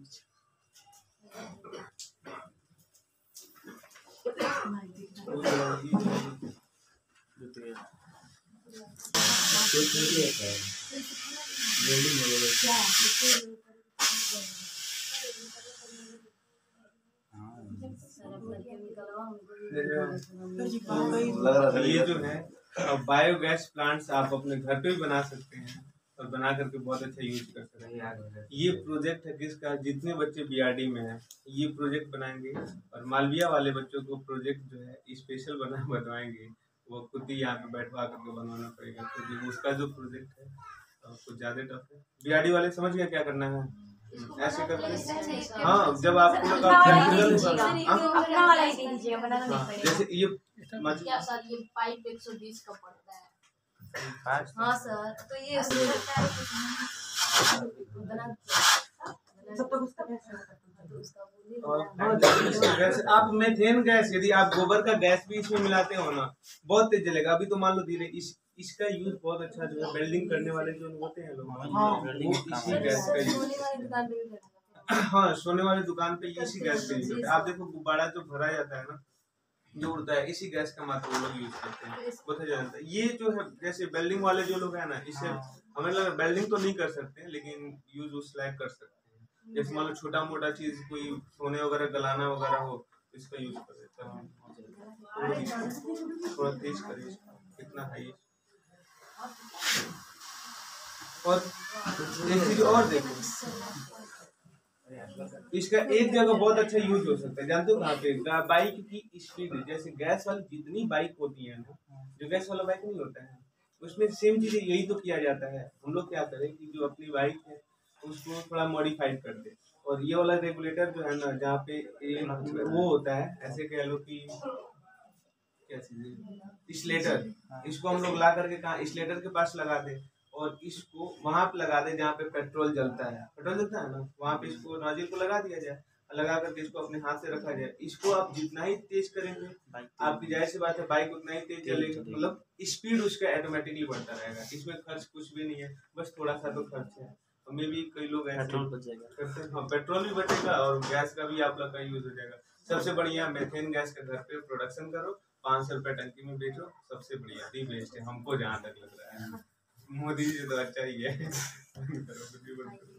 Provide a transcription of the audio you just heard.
ये जो है बायोगैस प्लांट्स आप अपने घर पे भी बना सकते हैं और बना करके बहुत अच्छा यूज कर सकते हैं। ये प्रोजेक्ट है जिसका जितने बच्चे बीआरडी में हैं ये प्रोजेक्ट बनाएंगे और मालविया वाले बच्चों को प्रोजेक्ट जो है स्पेशल बनवाएंगे। वो खुद ही यहाँ पे बैठवा करके बनवाना पड़ेगा क्योंकि उसका जो प्रोजेक्ट है कुछ ज्यादा टफ है। बीआरडी वाले समझ गए क्या करना है? ऐसे करके हाँ, जब आपको जैसे ये पाइप 120 का पड़ता है। हाँ सर, तो ये आप मेथेन गैस, यदि आप गोबर का गैस भी इसमें मिलाते हो ना बहुत तेज जलेगा। अभी तो मान लो धीरे इसका यूज बहुत अच्छा जो है वेल्डिंग करने वाले जो होते हैं लोग इसी गैस का यूज। हाँ, सोने वाली दुकान पे इसी गैस का यूज होता है। आप देखो गुब्बारा जो भरा जाता है ना जो उड़ता है इसी गैस का मात्र वो लोग यूज करते हैं, बहुत जाता है। ये जो है जैसे वेल्डिंग वाले जो लोग हैं ना इससे हमें लगा वेल्डिंग तो नहीं कर सकते लेकिन यूज उस लायक कर सकते हैं। जैसे मान लो छोटा मोटा चीज कोई सोने वगैरह गलाना वगैरह हो इसका यूज कर देता है। थोड़ा तेज करिए, कितना हाई। और एक चीज और देखो, इसका एक जगह बहुत अच्छा यूज हो सकता है, जानते हो कहाँ पे? बाइक की स्पीड, जैसे गैस वाली जितनी बाइक होती है ना, जो गैस वाला बाइक नहीं होता है उसमें सेम चीज यही तो किया जाता है। हम लोग क्या करें कि जो अपनी बाइक है उसको थोड़ा मॉडिफाइड कर दे और ये वाला रेगुलेटर जो है ना जहाँ पे वो होता है, ऐसे कह लो कि क्या चीज स्लेटर, इसको हम लोग ला करके कहाँ स्लेटर के पास लगा दे और इसको वहां पे लगा दे जहाँ पे पेट्रोल जलता है, पेट्रोल जलता है ना वहां पे इसको नोजल को लगा दिया जाए, लगा करके इसको अपने हाथ से रखा जाए। इसको आप जितना ही तेज करेंगे आपकी जाहिर सी बात है बाइक उतना ही तेज चलेगी, मतलब स्पीड उसका ऑटोमेटिकली बढ़ता रहेगा। इसमें खर्च कुछ भी नहीं है, बस थोड़ा सा तो खर्च है। मे भी कई लोग पेट्रोल बचेगा, हाँ पेट्रोल भी बचेगा और गैस का भी आप लोग का यूज हो जाएगा। सबसे बढ़िया मेथेन गैस का घर पे प्रोडक्शन करो, 500 रुपए टंकी में बेचो, सबसे बढ़िया दी बेस्ट है हमको जहाँ तक लग रहा है। मोदी जी तो अच्छा ही है।